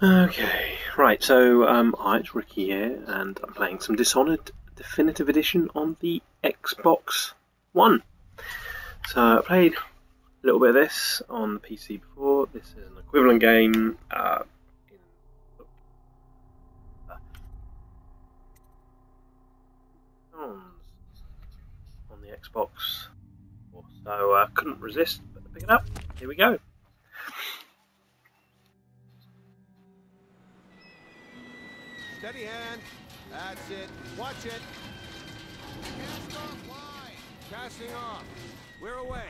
Okay, right, so hi, it's Ricky here, and I'm playing some Dishonored Definitive Edition on the Xbox One. So I played a little bit of this on the PC before. This is an equivalent game on the Xbox, so I couldn't resist but to pick it up. Here we go. Steady hand. That's it. Watch it. Cast off line. Casting off. We're away.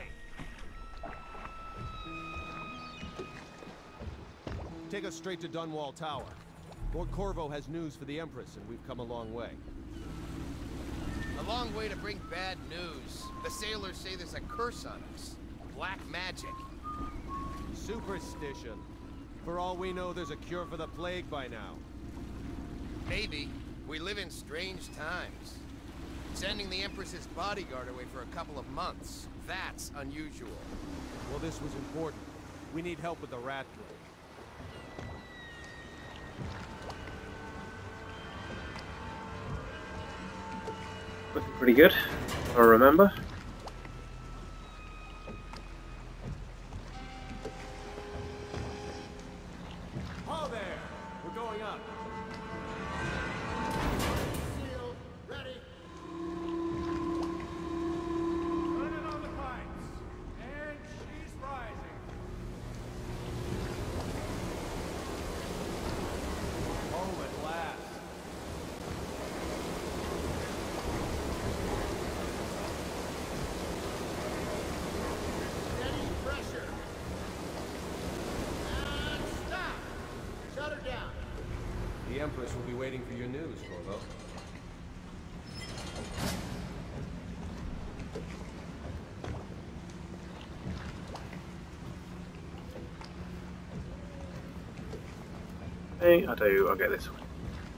Take us straight to Dunwall Tower. Lord Corvo has news for the Empress, and we've come a long way. A long way to bring bad news. The sailors say there's a curse on us. Black magic. Superstition. For all we know, there's a cure for the plague by now. Maybe. We live in strange times. Sending the Empress's bodyguard away for a couple of months. That's unusual. Well, this was important. We need help with the rat plague. Looking pretty good, if I remember. All there! We're going up. Shield, ready. Turning on the pipes. And she's rising. Home at last. Steady pressure. And stop! Shut her down. The Empress will be waiting for your news, Corvo. Hey, I do, I'll get this one.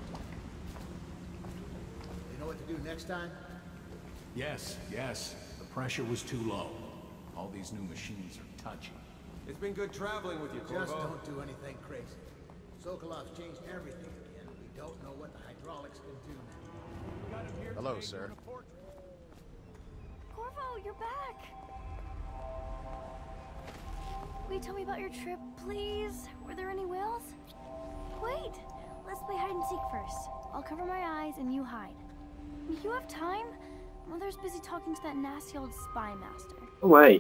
You know what to do next time? Yes. The pressure was too low. All these new machines are touchy. It's been good traveling with you, Corvo. Just don't do anything crazy. Sokolov's changed everything again. We don't know what the hydraulics can do now. Hello, sir. Corvo, you're back! Will you tell me about your trip, please? Were there any whales? Wait! Let's play hide and seek first. I'll cover my eyes and you hide. You have time? Mother's busy talking to that nasty old spy master. No way.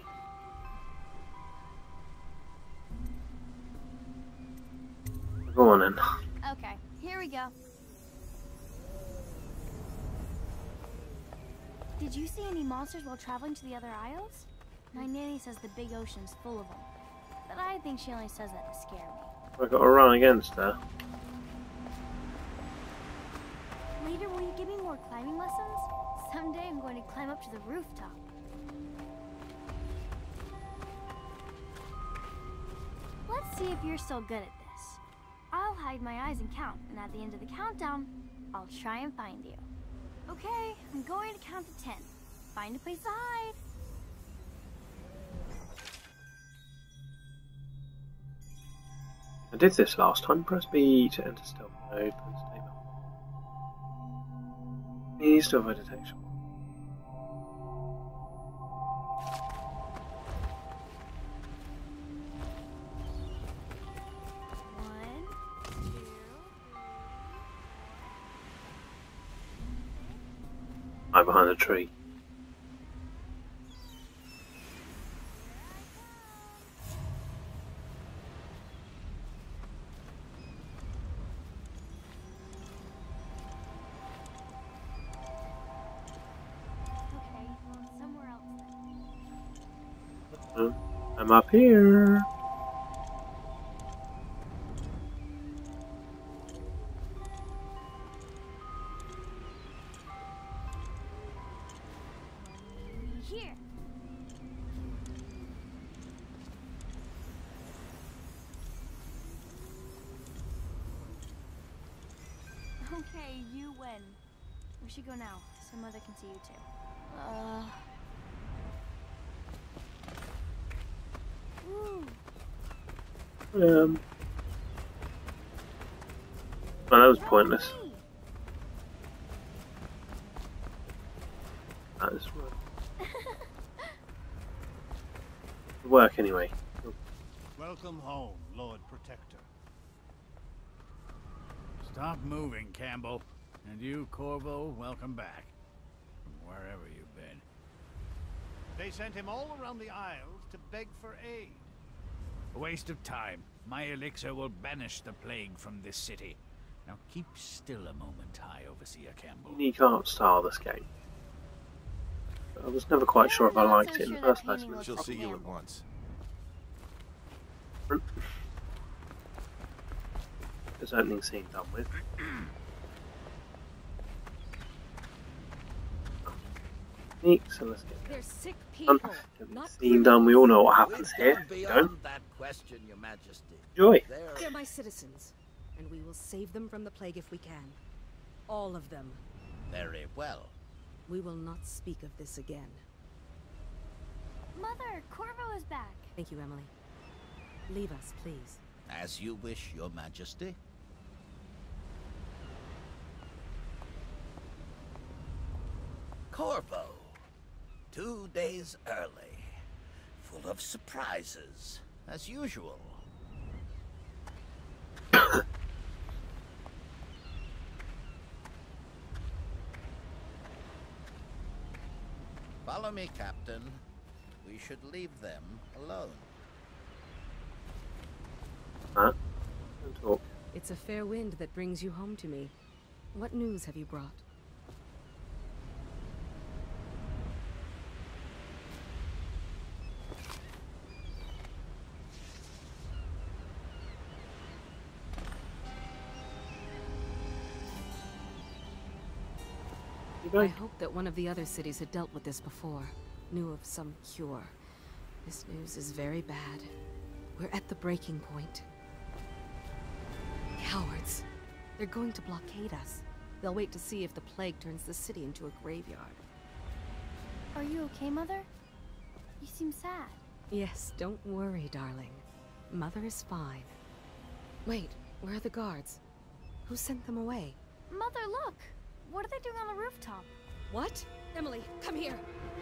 Go on then. Okay, here we go. Did you see any monsters while traveling to the other isles? My nanny says the big ocean's full of them. But I think she only says that to scare me. I've got to run against her. Later, will you give me more climbing lessons? Someday I'm going to climb up to the rooftop. Let's see if you're still good at this. I'll hide my eyes and count, and at the end of the countdown, I'll try and find you. Okay, I'm going to count to 10. Find a place to hide. I did this last time. Press B to enter stealth mode. Please to avoid detection. One, two, I'm behind the tree. okay, well, somewhere else then. I'm up here. Here. Okay, you win. We should go now, so Mother can see you too. Ooh. that was pointless. That is work anyway. Welcome home, Lord Protector. Stop moving, Campbell. And you, Corvo, welcome back. From wherever you've been. They sent him all around the Isles to beg for aid. A waste of time. My elixir will banish the plague from this city. Now keep still a moment, High Overseer Campbell. Unique art style, this game. I was never quite sure if I liked it in the first place. She'll see you at once. This opening scene done with. So let's get They're sick people. Not scene done. We all know what happens here. Beyond that question, Your Majesty. Enjoy. They're my citizens, and we will save them from the plague if we can. All of them. Very well. We will not speak of this again. Mother, Corvo is back. Thank you, Emily. Leave us, please. As you wish, Your Majesty. Corvo. 2 days early. Full of surprises, as usual. Follow me, Captain. We should leave them alone. Don't talk. It's a fair wind that brings you home to me. What news have you brought? I hoped that one of the other cities had dealt with this before. Knew of some cure. This news is very bad. We're at the breaking point. Cowards. They're going to blockade us. They'll wait to see if the plague turns the city into a graveyard. Are you okay, Mother? You seem sad. Yes, don't worry, darling. Mother is fine. Wait, where are the guards? Who sent them away? Mother, look! What are they doing on the rooftop? What? Emily, come here!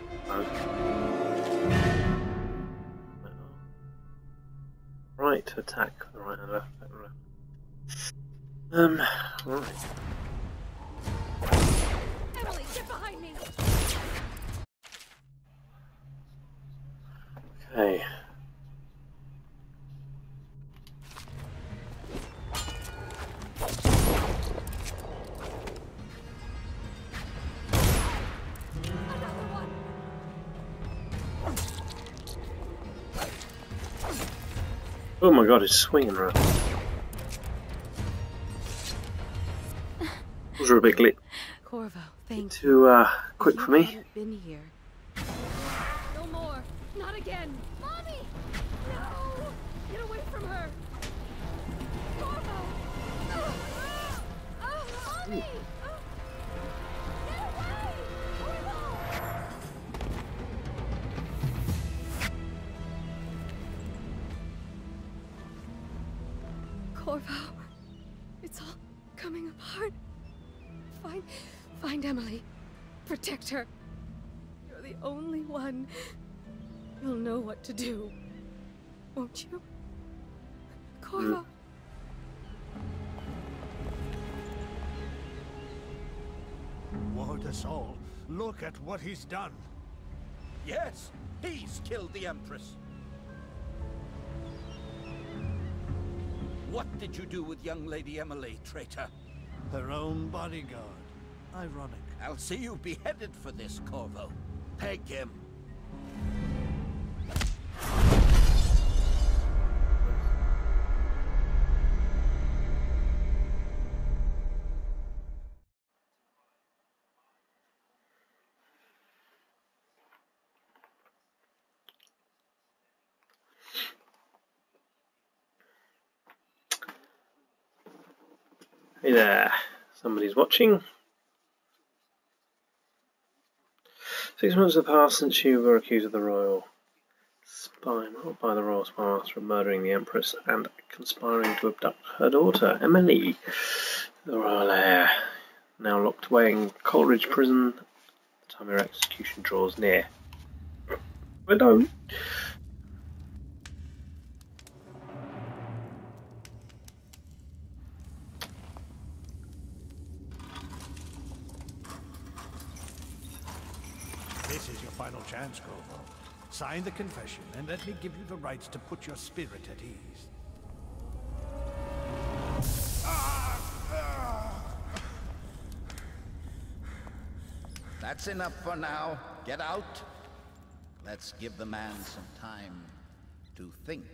Right, attack. Right and left. Right. Emily, get behind me! Okay. Oh my god, it's swinging around. Those are a bit Corvo, thank too quick for me. Haven't been here. No more! Not again! Mommy! No! Get away from her! Corvo! Mommy! Get away! Corvo! Corvo, it's all coming apart. Find Emily. Protect her. You're the only one. You'll know what to do. Won't you? Corvo. Ward us all. Look at what he's done. Yes, he's killed the Empress. What did you do with young Lady Emily, traitor? Her own bodyguard. Ironic. I'll see you beheaded for this, Corvo. Peg him. Hey there, somebody's watching. 6 months have passed since you were accused of the royal by the royal spymaster for murdering the Empress and conspiring to abduct her daughter, Emily. The royal heir, now locked away in Coleridge Prison. The time of your execution draws near. I don't. This is your final chance, Corvo. Sign the confession, and let me give you the rights to put your spirit at ease. That's enough for now. Get out. Let's give the man some time to think.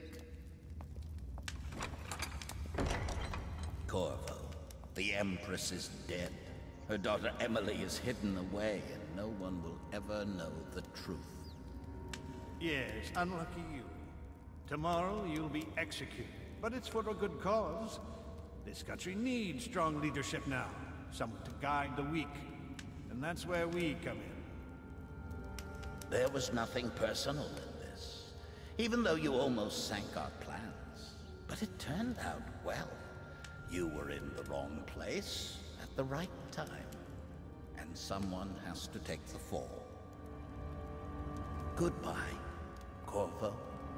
Corvo, the Empress is dead. Her daughter Emily is hidden away, and no one will ever know the truth. Yes, unlucky you. Tomorrow you'll be executed, but it's for a good cause. This country needs strong leadership now, someone to guide the weak. And that's where we come in. There was nothing personal in this, even though you almost sank our plans. But it turned out well. You were in the wrong place at the right time, and someone has to take the fall. Goodbye, Corvo.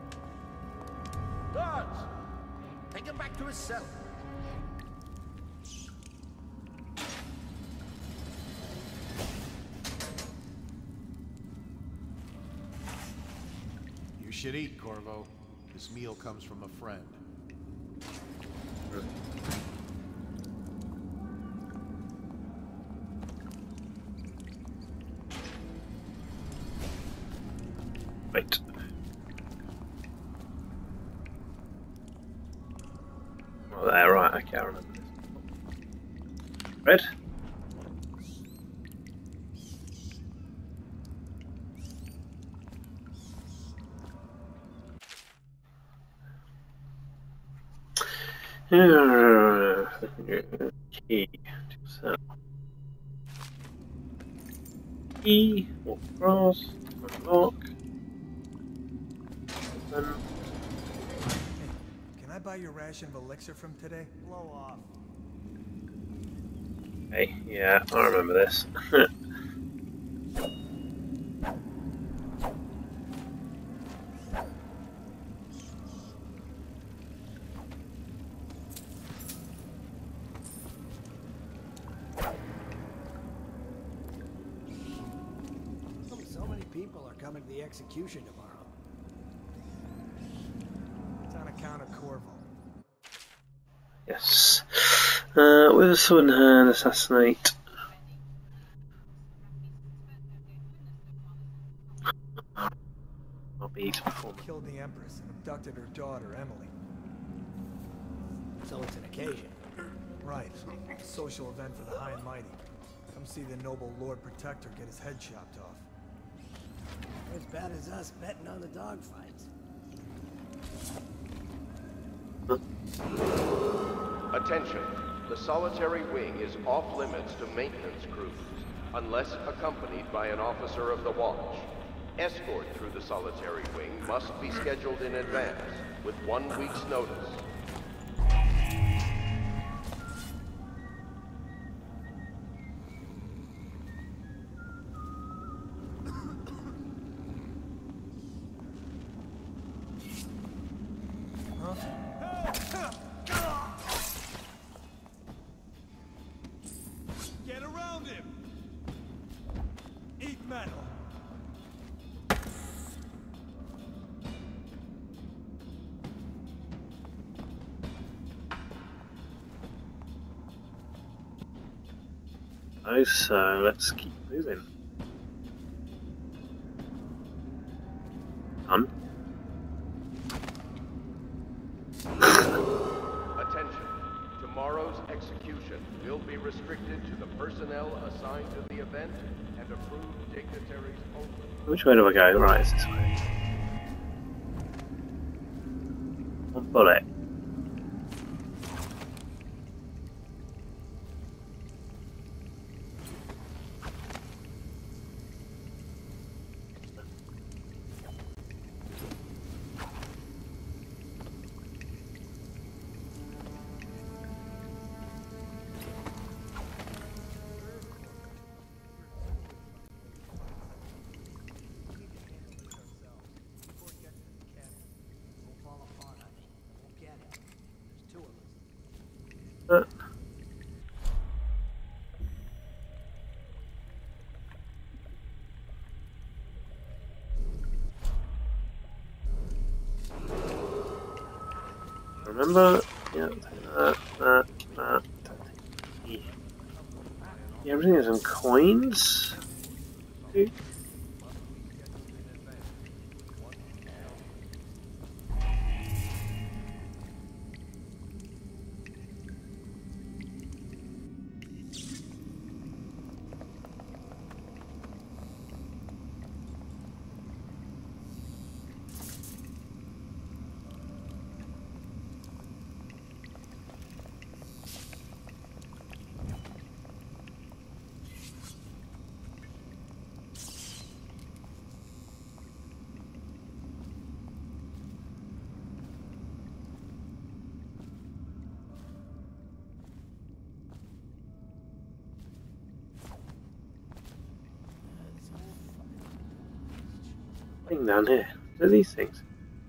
Guards! Take him back to his cell. You should eat, Corvo. This meal comes from a friend. Right. Oh, there, right, okay, I remember this. Red? Key to sell. Key, walk across, unlock. Open. Can I buy your ration of elixir from today? Blow off. Okay, yeah, I remember this. So many people are coming to the execution tomorrow. It's on account of Corvo. Yes. With a sword in hand, assassinate. I'll be to perform. Killed the Empress and abducted her daughter, Emily. So it's an occasion. Right. A social event for the high and mighty. Come see the noble Lord Protector get his head chopped off. As bad as us betting on the dogfights. Attention. The solitary wing is off limits to maintenance crews, unless accompanied by an officer of the watch. Escort through the solitary wing must be scheduled in advance, with 1 week's notice. Get around him! Eat metal! Oh, so let's keep moving. Done. Attention. Tomorrow's execution will be restricted to the personnel assigned to the event and approved dignitaries only. Which way do I go? Right, it's this way. One bullet. remember. Yeah, that. Yeah, everything is in coins. Okay. Thing down here. What are these things?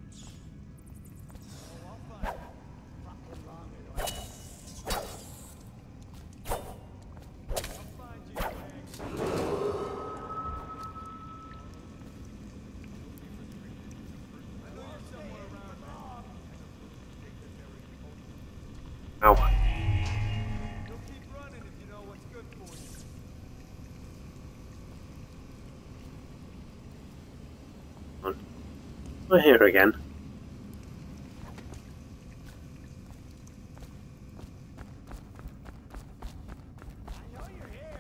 Ow. You'll keep running if you know what's good for you. We're here again. I know you're here.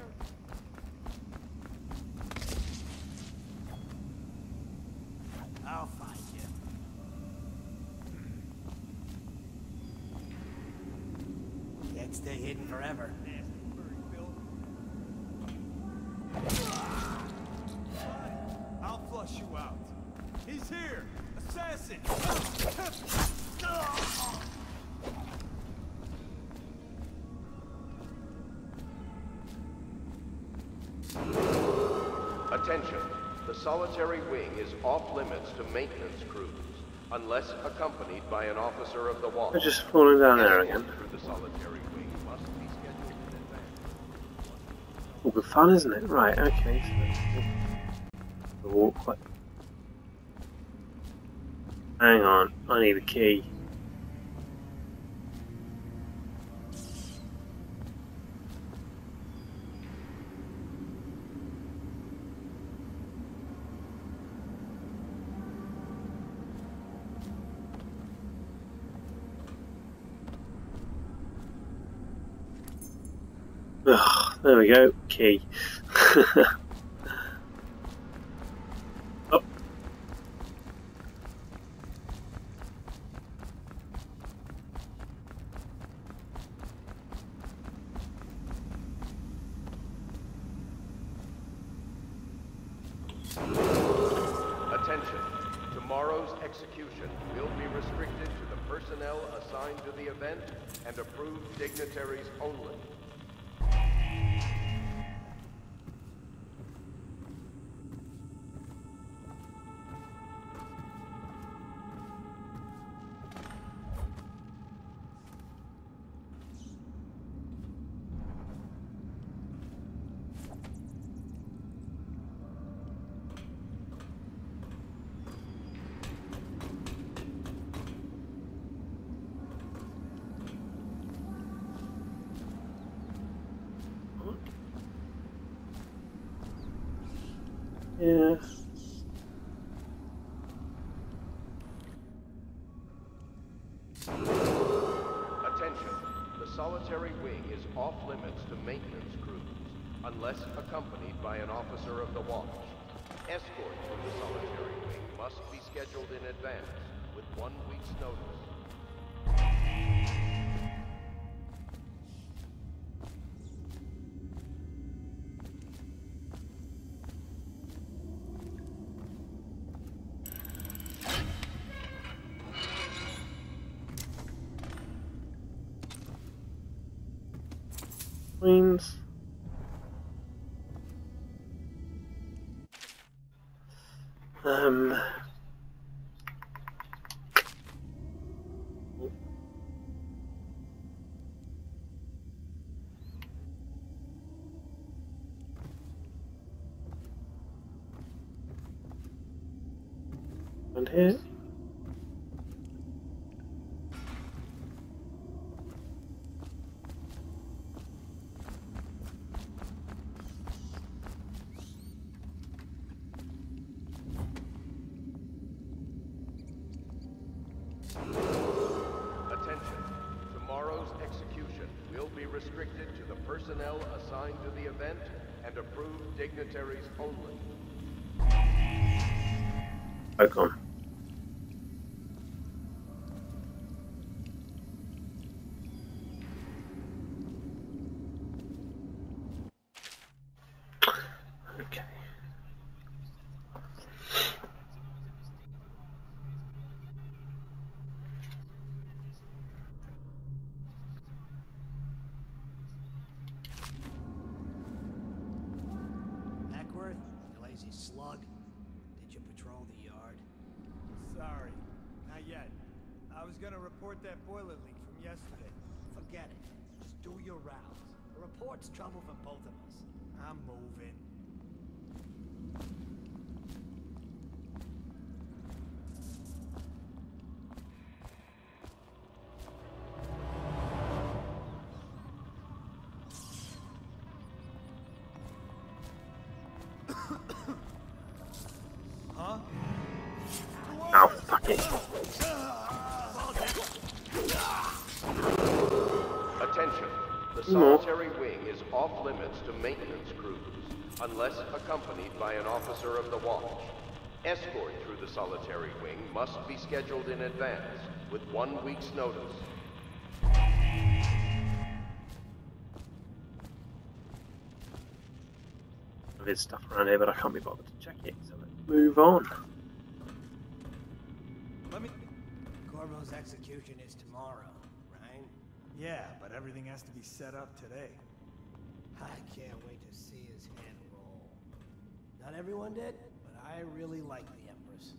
I'll find you. Can't stay hidden forever. I'll flush you out. He's here! Assassin! Attention. The solitary wing is off limits to maintenance crews, unless accompanied by an officer of the watch. They're just falling down there again. Through the solitary wing must be scheduled in advance. All good fun, isn't it? Right, okay. So we'll walk quite. Hang on, I need a key. Ugh, there we go, key. Oh. Attention. Tomorrow's execution will be restricted to the personnel assigned to the event and approved dignitaries only. Yeah. Attention. The solitary wing is off limits to maintenance crews, unless accompanied by an officer of the watch. Escort from the solitary wing must be scheduled in advance, with 1 week's notice. Queens. And here. Attention. Tomorrow's execution will be restricted to the personnel assigned to the event and approved dignitaries only. Pokemon. Okay. Eckworth, you lazy slug. Did you patrol the yard? Sorry, not yet. I was gonna report that boiler leak from yesterday. Forget it. Just do your rounds. The report's trouble for both of us. I'm moving. Huh? Ow, fuck it. Attention. The solitary wing is off limits to maintenance crews, unless accompanied by an officer of the watch. Escort through the solitary wing must be scheduled in advance, with 1 week's notice. There's stuff around here, but I can't be bothered to check it, so let's move on. Let me... Corvo's execution is tomorrow, right? Yeah, but everything has to be set up today. I can't wait to see his head roll. Not everyone did, but I really like the Empress.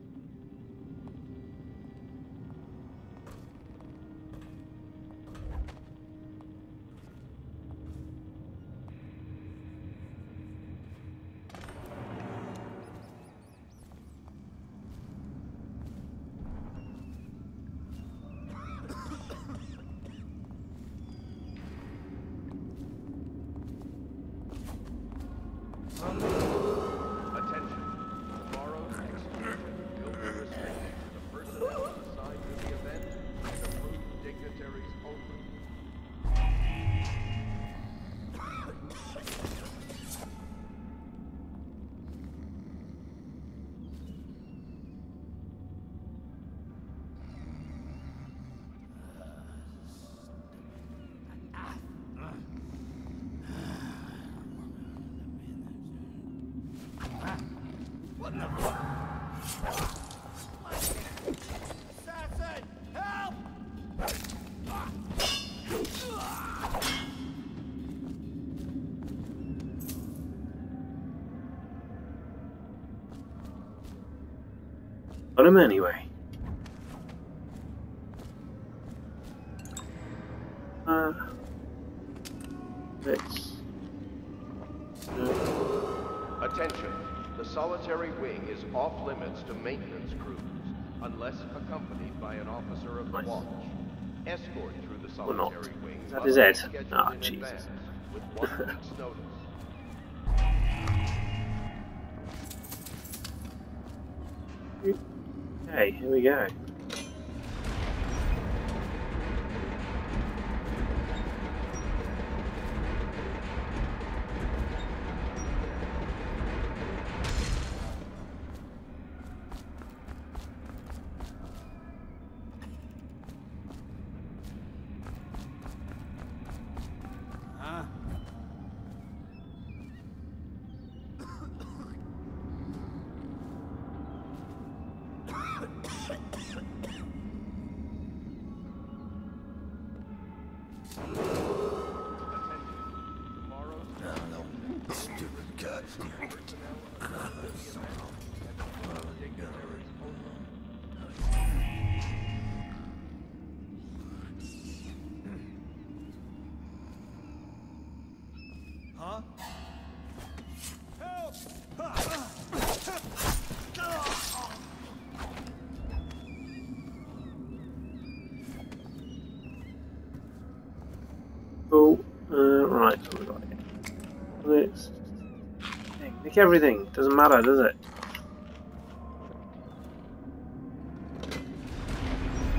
Attention. Tomorrow's execution will be restricted to the personnel assigned to the event and approved dignitaries only. What the fuck? Assassin! Help! Got him anyway. Let's... Attention. The solitary wing is off limits to maintenance crews, unless accompanied by an officer of the watch. Escort through the Or not. solitary wing Is that must his be head? scheduled Ah, in Jesus. advance, with 1 week's notice. Okay, here we go. Huh? Huh? Help! Cool. Right, what we got here? Let's... Dang, nick everything. Doesn't matter, does it?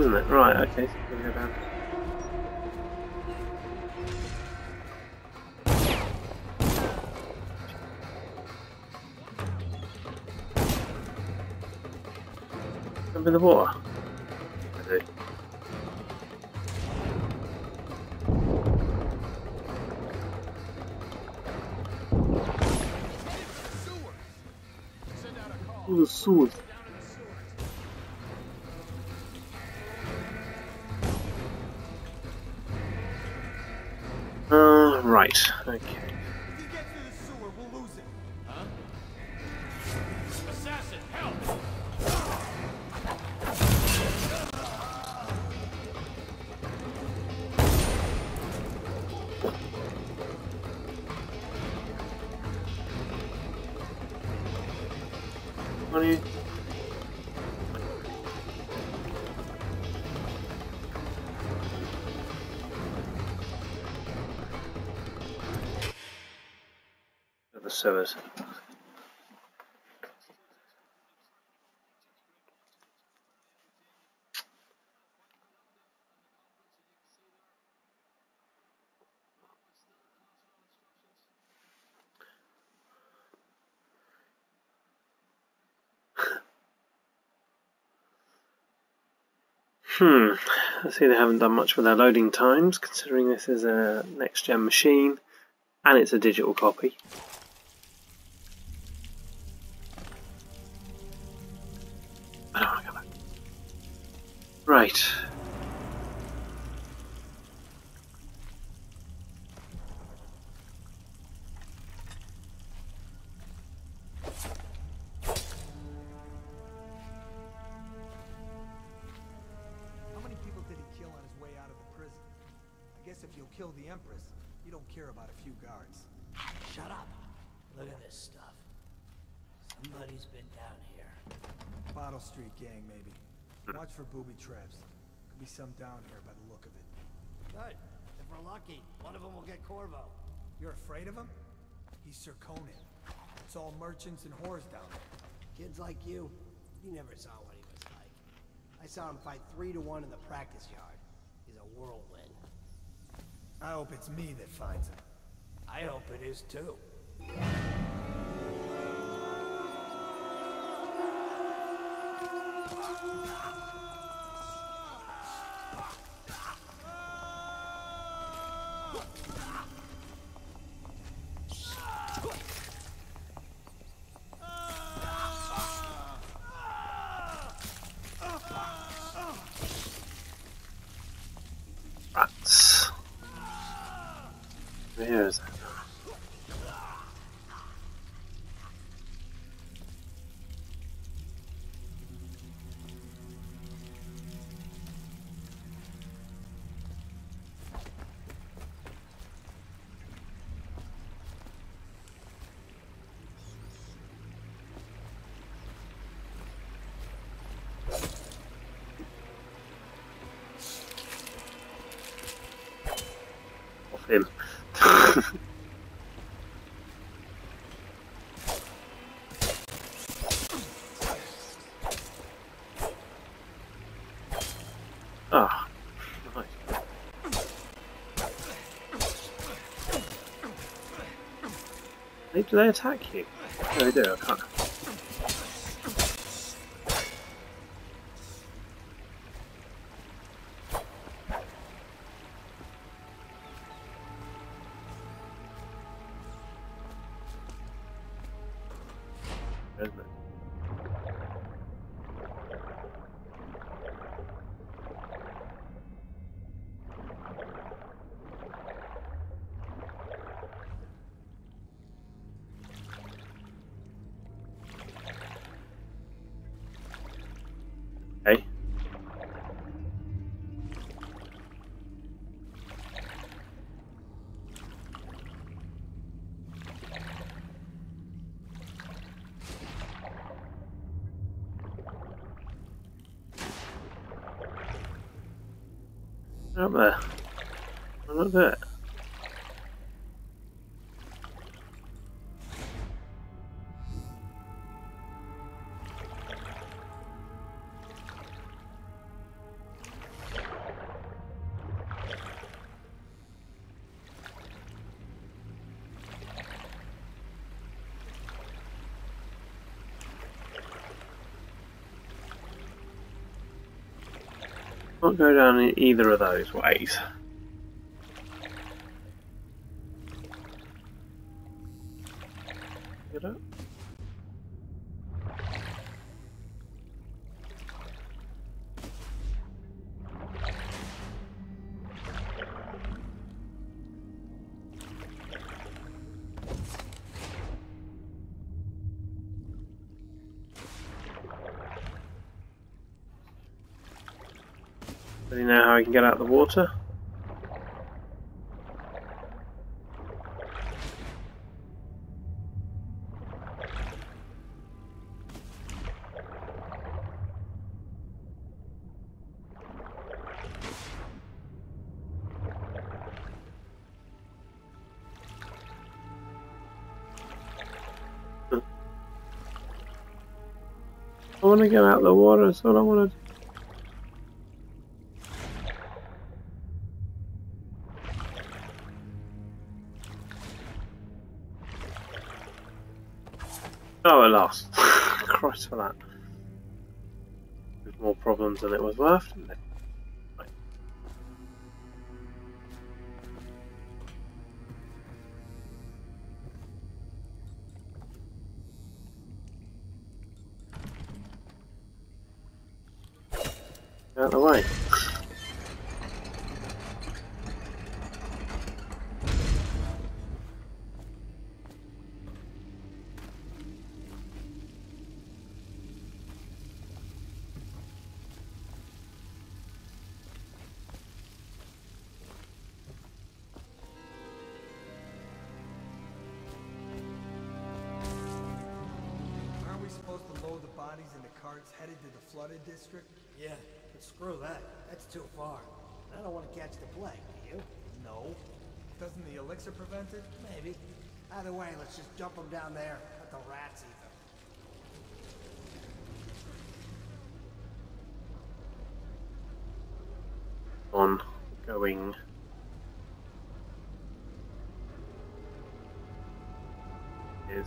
isn't it? Right, okay, so we're going to go down. Jump in the water. I do. Oh, the sewers. Right, okay. If you get through the sewer, we'll lose it. Huh? Assassin, help! Money. The sewers. I see they haven't done much with their loading times, considering this is a next-gen machine and it's a digital copy. I don't want to go back. Right. How many people did he kill on his way out of the prison? I guess if you'll kill the Empress, you don't care about a few guards. Shut up. Look at this stuff. Somebody's been down here. Bottle Street gang, maybe. Watch for booby traps. Could be some down here by the look of it. Good. If we're lucky, one of them will get Corvo. You're afraid of him? He's Sir Conan. It's all merchants and whores down there. Kids like you never saw what he was like. I saw him fight 3-to-1 in the practice yard. He's a whirlwind. I hope it's me that finds him. I hope it is too. Rats. Where is it? Off him. Ah, right. Do they attack you? No, they do. I can't. Isn't it? Okay. Up there. I'm not there. Can't go down in either of those ways. Get up. Do you know how I can get out of the water? I want to get out of the water, that's all I want to do. Oh, at last. Christ for that. There's more problems than it was worth, isn't it? Right. Out of the way. Headed to the flooded district? Yeah, but screw that. That's too far. I don't want to catch the plague, do you? No. Doesn't the elixir prevent it? Maybe. Either way, let's just dump them down there. Let the rats eat them. On going. Is.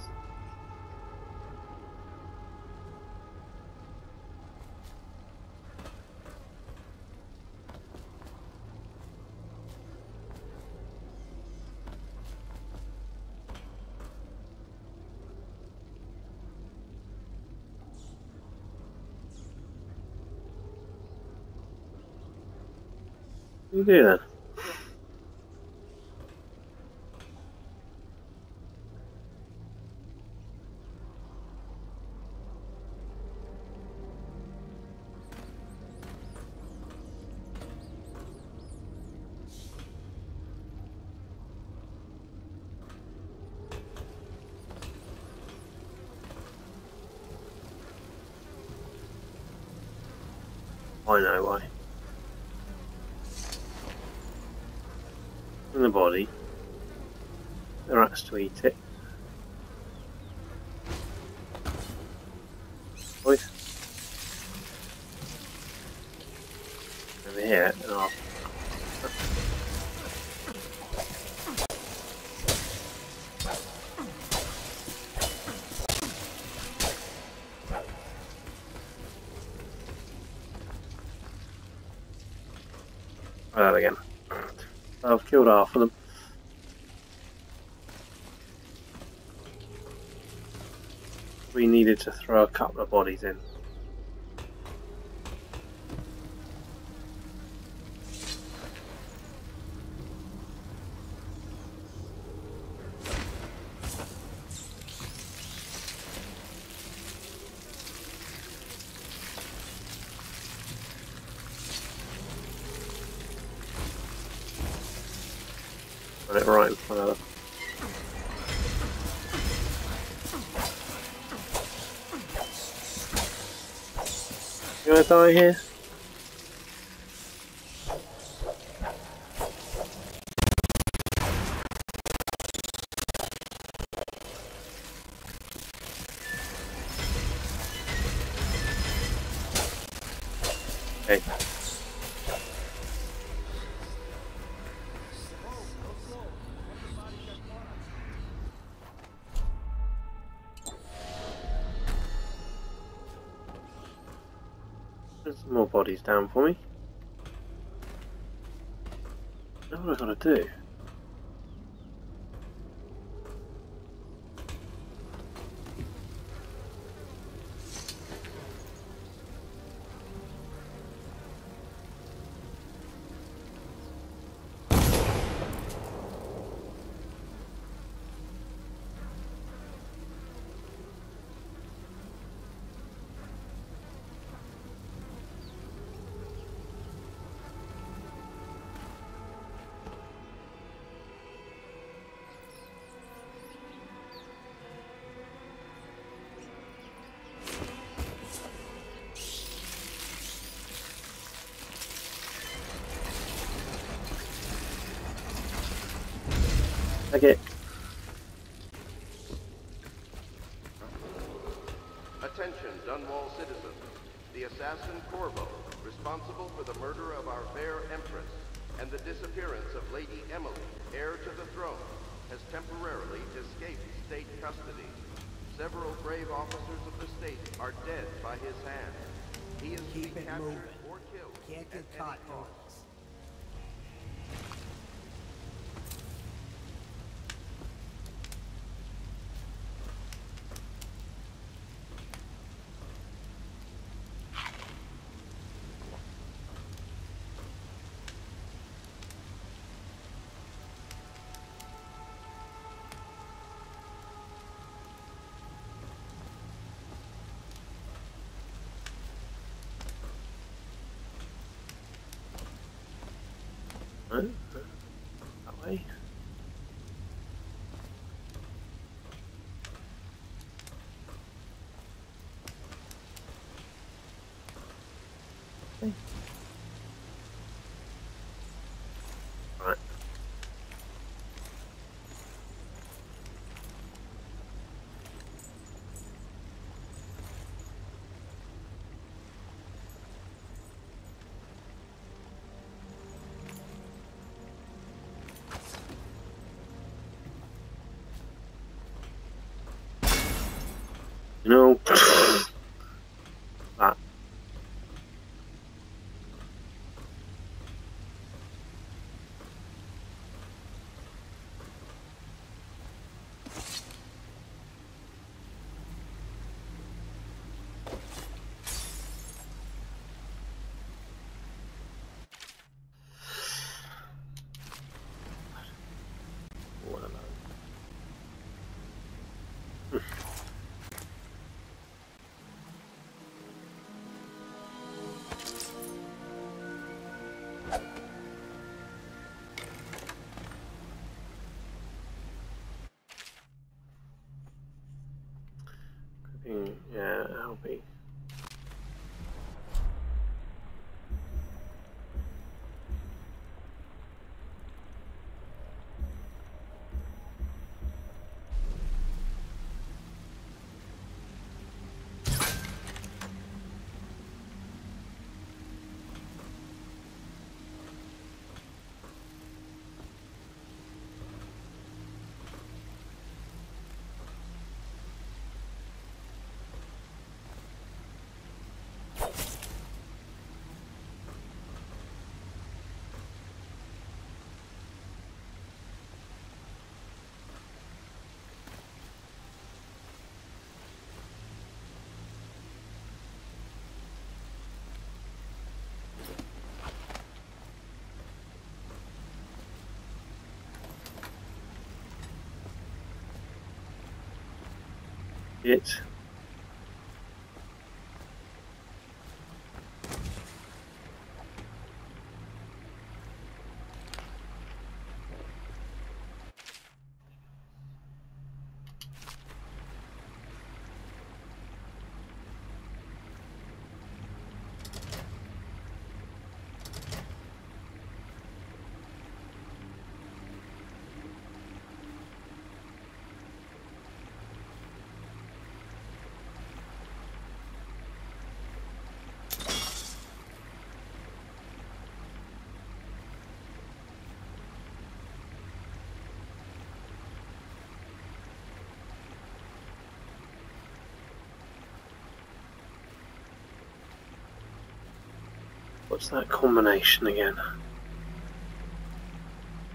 You do then. I know why. In the body, the rats to eat it. Boys. Over here, and I'll. Try that again. I've killed half of them. We needed to throw a couple of bodies in. Got it right in front of them. You wanna die here? Okay. There's some more bodies down for me. what I gotta do? Okay. Attention, Dunwall citizens. The assassin Corvo, responsible for the murder of our fair Empress and the disappearance of Lady Emily, heir to the throne, has temporarily escaped state custody. Several brave officers of the state are dead by his hand. He is to be captured or killed. Can't get caught doing this. Right. That way. Okay. Right. You know, that. Yeah, I'll be. It. What's that combination again?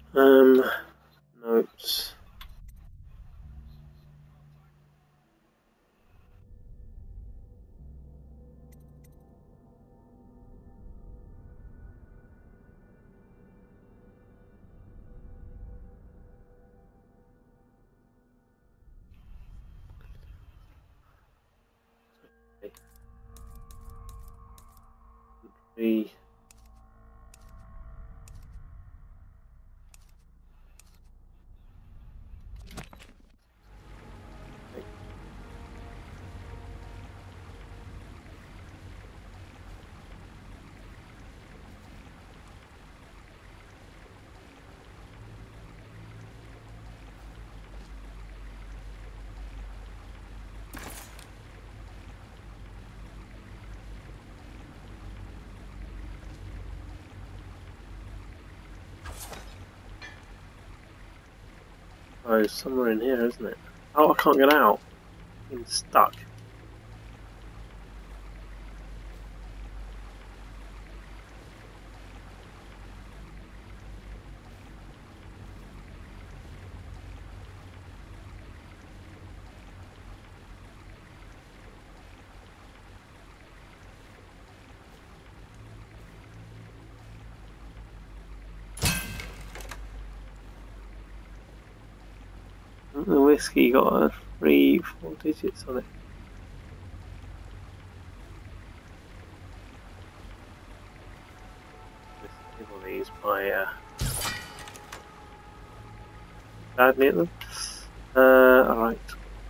Notes. Three. Oh, it's somewhere in here, isn't it? Oh, I can't get out. I'm stuck. The whiskey got a 3-4 digits on it. Let's label these by badly at them. Alright.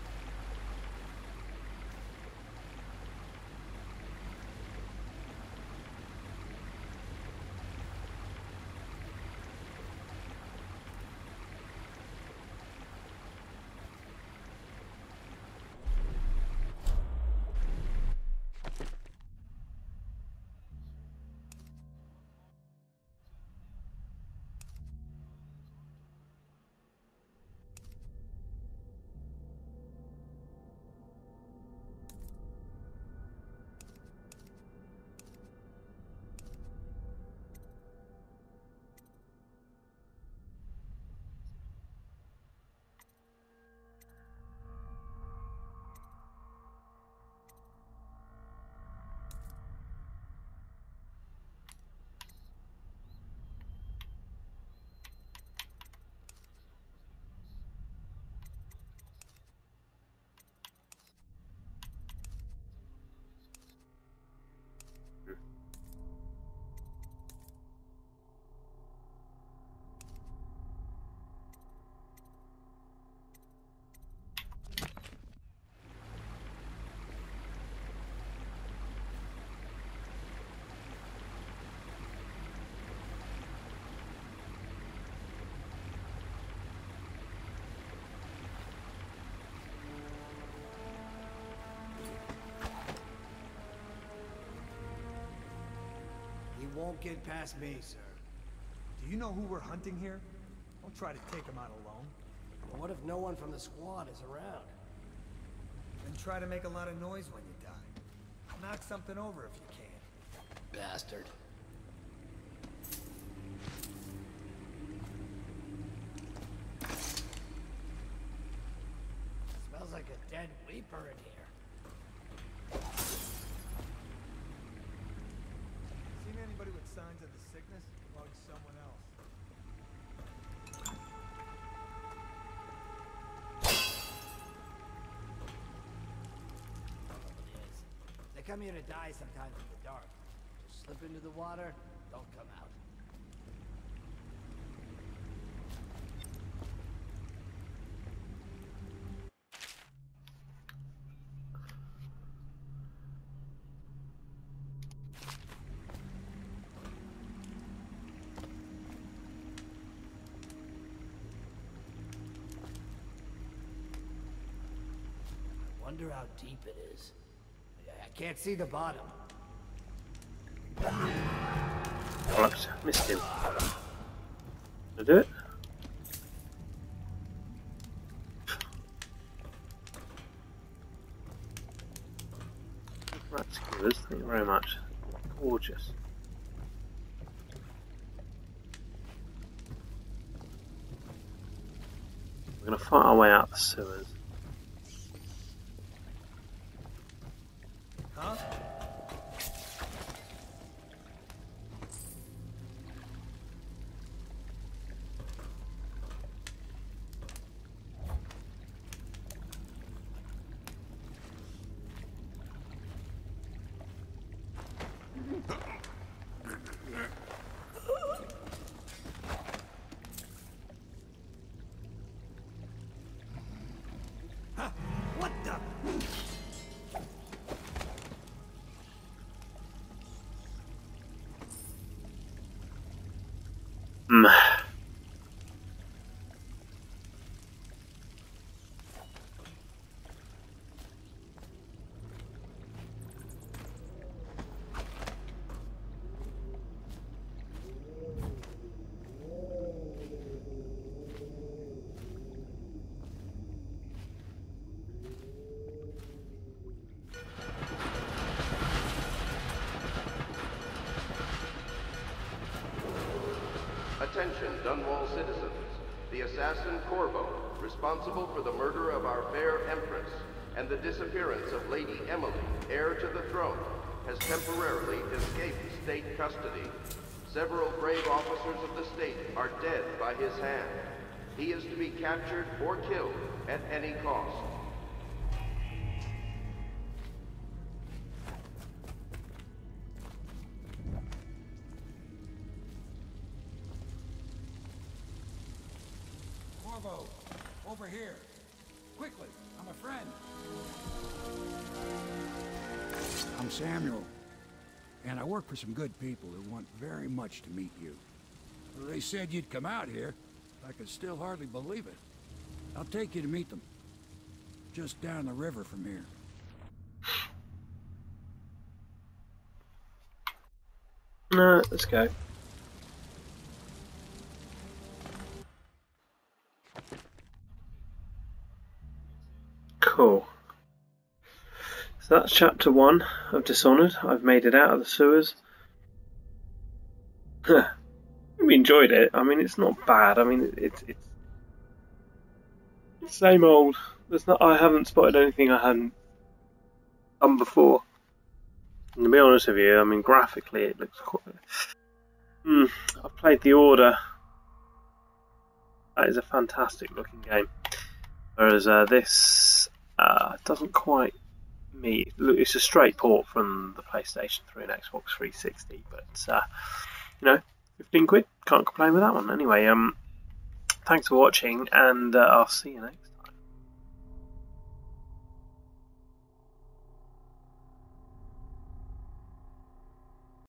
Won't get past me, sir. Do you know who we're hunting here? Don't try to take him out alone. Well, what if no one from the squad is around? And try to make a lot of noise when you die. Knock something over if you can. Bastard. Smells like a dead Weeper in here. Anybody with signs of the sickness? Bug someone else. They come here to die sometimes in the dark. Just slip into the water, don't come out. I wonder how deep it is. I can't see the bottom. Bollocks, missed him. Did I do it? Rat skewers, thank you very much. Gorgeous. going to fight our way out the sewers. Huh? What the? Attention, Dunwall citizens. The assassin Corvo, responsible for the murder of our fair Empress and the disappearance of Lady Emily, heir to the throne, has temporarily escaped state custody. Several brave officers of the state are dead by his hand. He is to be captured or killed at any cost. Corvo, over here. Quickly, I'm a friend. I'm Samuel, and I work for some good people who want very much to meet you. They said you'd come out here. I could still hardly believe it. I'll take you to meet them. Just down the river from here. No, let's go. Cool. So that's chapter 1 of Dishonored. I've made it out of the sewers. We enjoyed it. I mean, it's not bad. I mean, it's same old. I haven't spotted anything I hadn't done before. And to be honest with you, I mean, graphically it looks quite... I've played The Order. That is a fantastic looking game. Whereas this doesn't quite meet. It's a straight port from the PlayStation 3 and Xbox 360, but you know, 15 quid, can't complain with that one. Anyway, thanks for watching, and I'll see you next.